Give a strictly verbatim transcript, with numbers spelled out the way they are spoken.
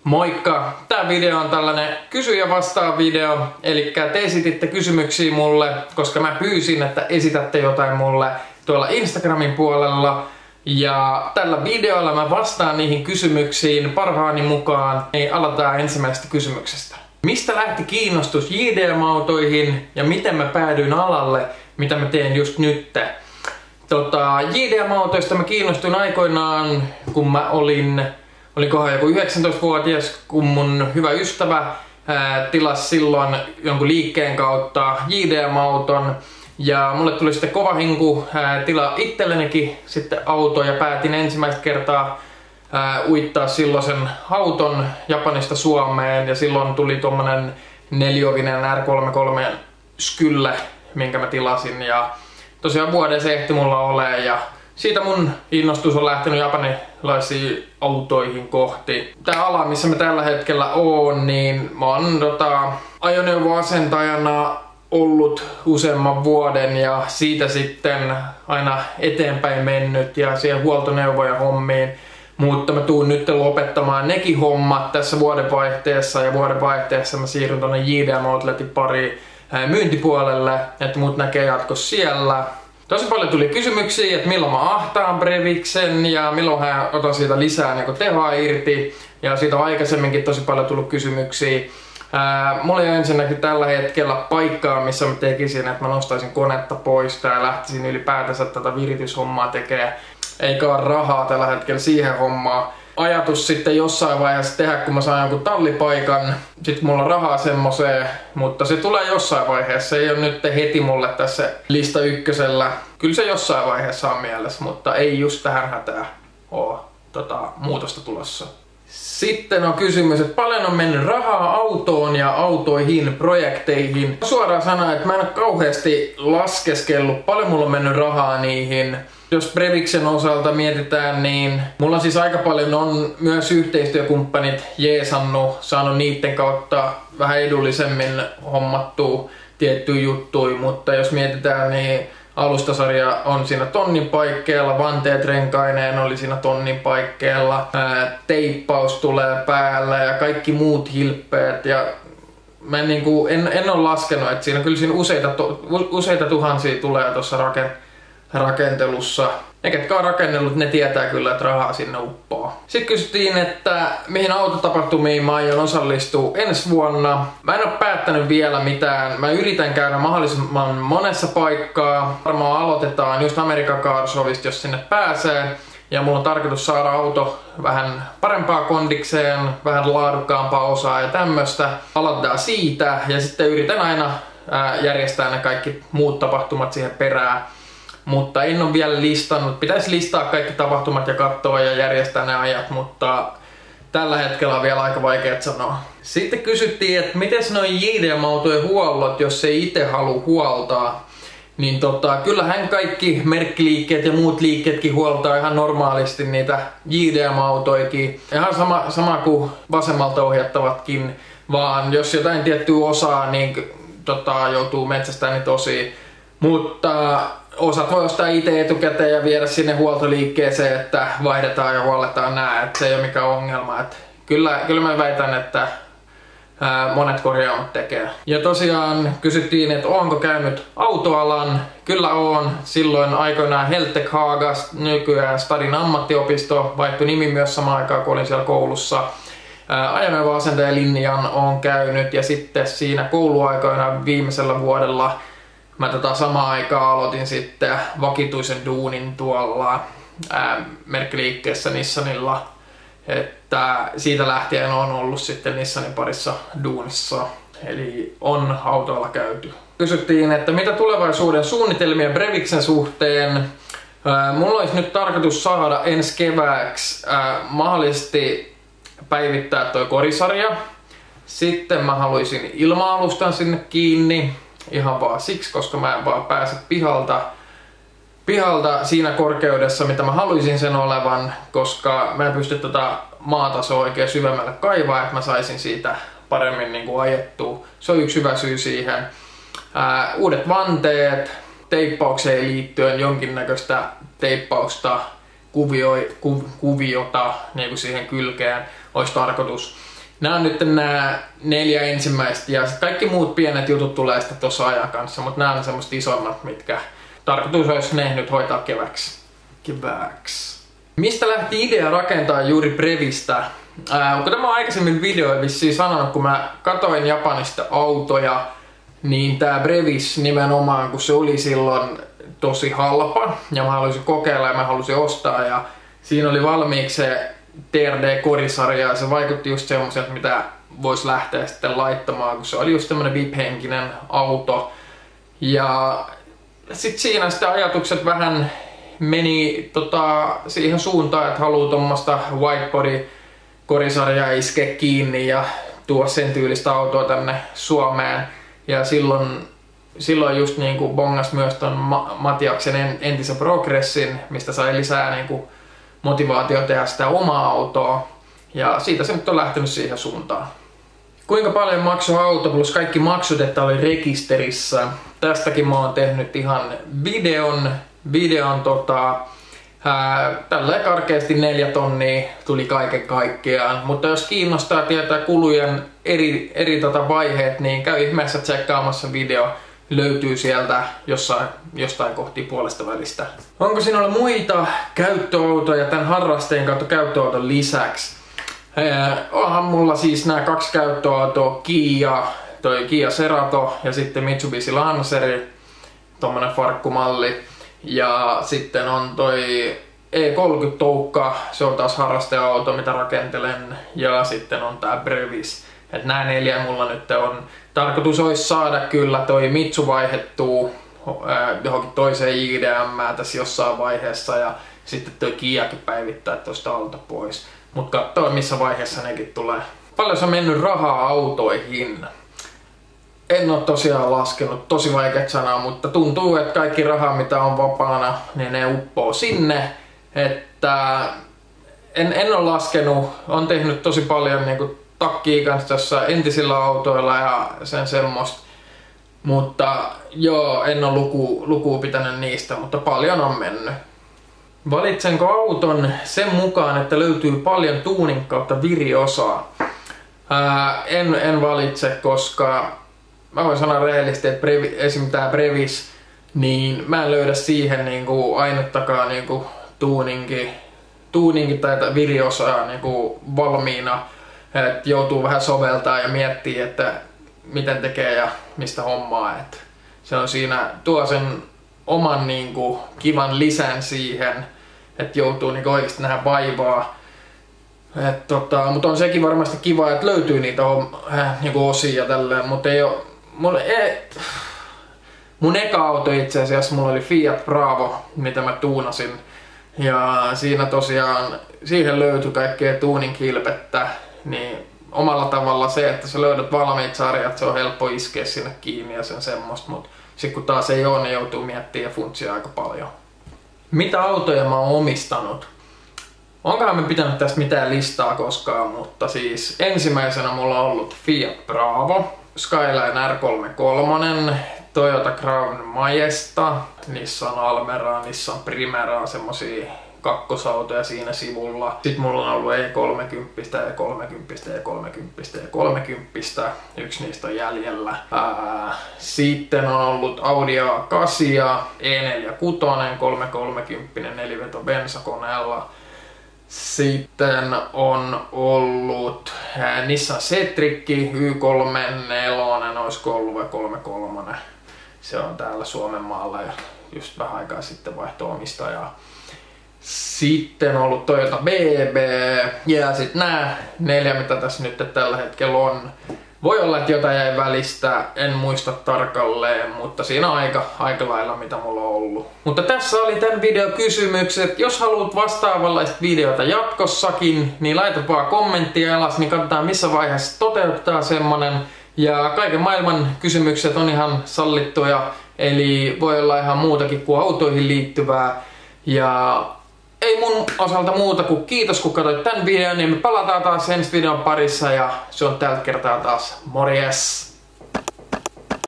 Moikka! Tää video on tällainen kysy ja vastaa video, eli te esititte kysymyksiä mulle, koska mä pyysin, että esitätte jotain mulle tuolla Instagramin puolella. Ja tällä videolla mä vastaan niihin kysymyksiin parhaani mukaan. Niin aloitetaan ensimmäisestä kysymyksestä. Mistä lähti kiinnostus J D M-autoihin ja miten mä päädyin alalle, mitä mä teen just nyt? Tota, J D M-autoista mä kiinnostuin aikoinaan, kun mä olin, olikohan joku yhdeksäntoistavuotias, kun mun hyvä ystävä ää, tilasi silloin jonkun liikkeen kautta J D M-auton. Ja mulle tuli sitten kova hinku ää, tilaa itsellenikin sitten auto ja päätin ensimmäistä kertaa ää, uittaa silloisen auton Japanista Suomeen. Ja silloin tuli tommonen neliovinen R kolmekymmentäkolme Skylle, minkä mä tilasin. Ja tosiaan vuoden se ehti mulla ole ja siitä mun innostus on lähtenyt japanilaisiin autoihin kohti. Tää ala, missä mä tällä hetkellä oon, niin mä oon tota, ajoneuvoasentajana ollut useamman vuoden ja siitä sitten aina eteenpäin mennyt ja siihen huoltoneuvoja hommiin. Mutta mä tuun nyt lopettamaan nekin hommat tässä vuodenvaihteessa ja vuodenvaihteessa mä siirryn tonne J D M-outletin pariin myyntipuolelle, että mut näkee jatkossa siellä. Tosi paljon tuli kysymyksiä, että milloin mä ahtaan Brevixen ja milloin mä otan siitä lisää niin tehoa irti. Ja siitä on aikaisemminkin tosi paljon tullut kysymyksiä. Ää, mulla ei ole ensinnäkin tällä hetkellä paikkaa, missä mä tekisin, että mä nostaisin konetta pois ja lähtisin ylipäätänsä tätä virityshommaa tekemään. Eikä ole rahaa tällä hetkellä siihen hommaan. Ajatus sitten jossain vaiheessa tehdä, kun mä saan jonkun tallipaikan. Sitten mulla on rahaa semmoseen, mutta se tulee jossain vaiheessa. Se ei ole nyt heti mulle tässä lista ykkösellä. Kyllä se jossain vaiheessa on mielessä, mutta ei just tähän hätään ole tota, muutosta tulossa. Sitten on kysymys, että paljon on mennyt rahaa autoon ja autoihin, projekteihin. Suoraan sanoen, että mä en ole kauheasti laskeskellut, paljon mulla on mennyt rahaa niihin. Jos Brevixen osalta mietitään, niin mulla on siis aika paljon on myös yhteistyökumppanit jeesannut, saanut niiden kautta vähän edullisemmin hommattua tiettyjä juttuja, mutta jos mietitään, niin alustasarja on siinä tonnin paikkeella, vanteet renkaineen oli siinä tonnin paikkeella, ää, teippaus tulee päällä ja kaikki muut hilppeet. Ja mä en, niinku, en, en ole laskenut, että siinä kyllä siinä useita, to, useita tuhansia tulee tuossa raken, rakentelussa. Ne, ketkä on rakennellut, ne tietää kyllä, että rahaa sinne uppaa. Sitten kysyttiin, että mihin autotapahtumiin mä aion osallistua ensi vuonna. Mä en ole päättänyt vielä mitään. Mä yritän käydä mahdollisimman monessa paikkaa. Varmaan aloitetaan just American Car Showista, jos sinne pääsee. Ja mulla on tarkoitus saada auto vähän parempaa kondikseen, vähän laadukkaampaa osaa ja tämmöstä. Aloitetaan siitä ja sitten yritän aina ää, järjestää ne kaikki muut tapahtumat siihen perään. Mutta en ole vielä listannut. Pitäisi listaa kaikki tapahtumat ja katsoa ja järjestää ne ajat, mutta tällä hetkellä on vielä aika vaikea sanoa. Sitten kysyttiin, että miten noin J D M-autojen huollot, jos ei itse halua huoltaa. Niin tota, kyllähän kaikki merkkiliikkeet ja muut liikkeetkin huoltaa ihan normaalisti niitä J D M-autoikin. Ihan sama, sama kuin vasemmalta ohjattavatkin, vaan jos jotain tiettyä osaa, niin tota, joutuu metsästämään niitä osia. Mutta osat voi ostaa itse etukäteen ja viedä sinne huoltoliikkeeseen, että vaihdetaan ja huolletaan nää, että se ei ole mikään ongelma. Että kyllä, kyllä mä väitän, että ää, monet korjaamot tekee. Ja tosiaan kysyttiin, että onko käynyt autoalan. Kyllä on. Silloin aikoinaan Heltec Haagas, nykyään Stadin ammattiopisto, vaihtui nimi myös samaan aikaan, kun olin siellä koulussa. Ajoneuvoasentajalinjan on käynyt ja sitten siinä kouluaikoina viimeisellä vuodella mä tätä samaan aikaan aloitin sitten vakituisen duunin tuolla ää, merkkiliikkeessä Nissanilla. Että siitä lähtien on ollut sitten Nissanin parissa duunissa. Eli on autoilla käyty. Kysyttiin, että mitä tulevaisuuden suunnitelmia Brevixen suhteen. Ää, mulla olisi nyt tarkoitus saada ensi kevääksi ää, mahdollisesti päivittää toi korisarja. Sitten mä haluaisin ilma-alustan sinne kiinni. Ihan vaan siksi, koska mä en vaan pääse pihalta, pihalta siinä korkeudessa, mitä mä haluaisin sen olevan, koska mä en pysty tota maatasoa oikein syvemmälle kaivaa, että mä saisin siitä paremmin niin kuin ajettua. Se on yksi hyvä syy siihen. Ää, uudet vanteet, teippaukseen liittyen jonkinnäköistä teippausta, kuvio, ku, kuviota niin kuin siihen kylkeen olisi tarkoitus. Nämä on nyt nämä neljä ensimmäistä ja kaikki muut pienet jutut tulee sitten tuossa ajan kanssa, mutta nämä on semmoista isommat, mitkä tarkoitus olisi ne nyt hoitaa keväksi. Keväksi. Mistä lähti idea rakentaa juuri Brevistä? Ää, kun tämä on aikaisemmin video vissiin sanonut, kun mä katoin Japanista autoja, niin tää Brevis nimenomaan, kun se oli silloin tosi halpa ja mä halusin kokeilla ja mä halusin ostaa ja siinä oli valmiiksi se T R D-korisarja ja se vaikutti just semmoiselta, mitä voisi lähteä sitten laittamaan, kun se oli just tämmönen V I P-henkinen auto. Ja sit siinä sitten ajatukset vähän meni tota, siihen suuntaan, että haluaa tuommoista whitebody-korisarjaa iskeä kiinni ja tuo sen tyylistä autoa tänne Suomeen. Ja silloin, silloin just niinku bongas myös ton Ma- Matiaksen entisen Progressin, mistä sai lisää niinku motivaatio tehdä sitä omaa autoa. Ja siitä se nyt on lähtenyt siihen suuntaan. Kuinka paljon maksoi auto plus kaikki maksut, että oli rekisterissä? Tästäkin mä oon tehnyt ihan videon. Videon tota, ää, tälleen karkeasti neljä tonnia tuli kaiken kaikkiaan. Mutta jos kiinnostaa tietää kulujen eri, eri tota vaiheet, niin käy ihmeessä tsekkaamassa video. Löytyy sieltä jossain, jostain kohti puolesta välistä. Onko sinulla muita käyttöautoja tämän harrasteen kautta käyttöauton lisäksi? Ee, onhan mulla siis nämä kaksi käyttöautoa, Kia, toi Kia Cerato ja sitten Mitsubishi Lanceri, tommonen farkkumalli. Ja sitten on toi E kolmekymmentä Toukka, se on taas harrasteauto, mitä rakentelen. Ja sitten on tää Brevis. Et nää neljä mulla nyt on. Tarkoitus olisi saada kyllä toi Mitsu vaihettuu äh, johonkin toiseen J D M tässä jossain vaiheessa ja sitten toi Kiakin päivittää tosta alta pois. Mut katsoo missä vaiheessa nekin tulee. Paljon se on mennyt rahaa autoihin? En oo tosiaan laskenut, tosi vaikeat sanoa, mutta tuntuu, että kaikki raha mitä on vapaana, niin ne uppoo sinne. Että en, en oo laskenut, on tehnyt tosi paljon niinku takkii kanssa tässä entisillä autoilla ja sen semmoista. Mutta joo, en ole luku, lukua pitänyt niistä, mutta paljon on mennyt. Valitsenko auton sen mukaan, että löytyy paljon tuunin kautta viriosaa? Ää, en, en valitse, koska mä voin sanoa rehellisesti, että brevi, esim. Tää Brevis, niin mä en löydä siihen niinku ainuttakaan niinku tuuninki, tuuninki tai viriosaa niinku valmiina. Et joutuu vähän soveltaa ja miettiä, että miten tekee ja mistä hommaa. Et se on siinä, tuo sen oman niinku, kivan lisän siihen, että joutuu niinku, oikeasti nähdä vaivaa. Et, tota, mutta on sekin varmasti kiva, että löytyy niitä äh, niinku osia tälleen, mutta ei oo, mun, e, mun eka auto itse asiassa mulla oli Fiat Bravo, mitä mä tuunasin. Ja siinä tosiaan, siihen löytyi kaikkea tuuninkilpettä. Niin omalla tavalla se, että sä löydät valmiit sarjat, se on helppo iskeä sinne kiinni ja sen semmoista, mutta sit kun taas ei oo, niin joutuu miettimään ja funtsia aika paljon. Mitä autoja mä oon omistanut? Onkohan me pitänyt tästä mitään listaa koskaan, mutta siis ensimmäisenä mulla on ollut Fiat Bravo, Skyline R kolmekymmentäkolme, Toyota Crown Majesta, Nissan Almera, Nissan Primera, semmosia kakkosautoja siinä sivulla. Sitten mulla on ollut E kolmekymmentä, E kolmekymmentä, E kolmekymmentä, E kolmekymmentä. Yksi niistä on jäljellä. Ää, sitten on ollut Audi A kahdeksan, E neljäkymmentäkuusi, kolmekolmekymmentä, neliveto bensakoneella. Sitten on ollut ää, Nissan C-Trick, Y kolmekymmentäneljä, olisiko ollut vai kolmekymmentäkolme. Se on täällä Suomen maalla ja just vähän aikaa sitten vaihtoi omistajaa. Sitten on ollut Toyota B B ja sitten nämä neljä, mitä tässä nyt tällä hetkellä on. Voi olla, että jotain jäi välistä, en muista tarkalleen, mutta siinä on aika, aika lailla mitä mulla on ollut. Mutta tässä oli tämän videon kysymykset. Jos haluat vastaavanlaista videota jatkossakin, niin laita vaan kommenttia alas, niin katsotaan missä vaiheessa toteuttaa semmonen. Ja kaiken maailman kysymykset on ihan sallittuja, eli voi olla ihan muutakin kuin autoihin liittyvää. Ja ei mun osalta muuta kuin kiitos kun katsoit tämän videon, niin me palataan taas ensi videon parissa ja se on tällä kertaa taas morjes!